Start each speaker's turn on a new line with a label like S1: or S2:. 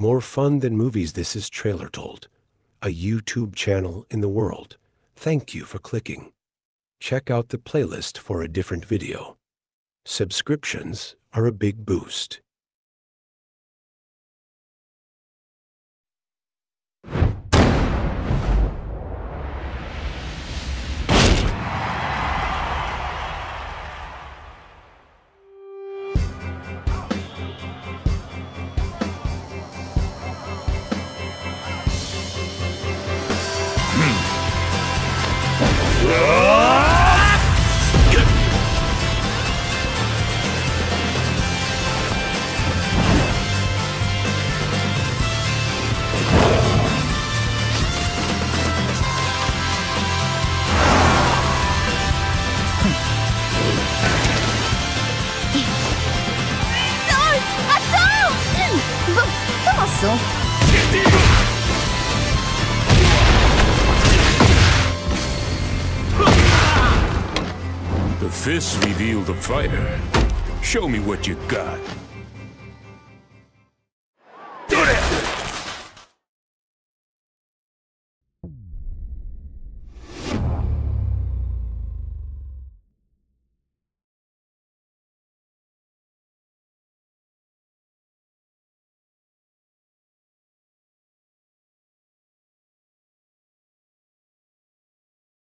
S1: More fun than movies, this is Trailer Told, a YouTube channel in the world. Thank you for clicking. Check out the playlist for a different video. Subscriptions are a big boost.
S2: The fists reveal the fighter. Show me what you got.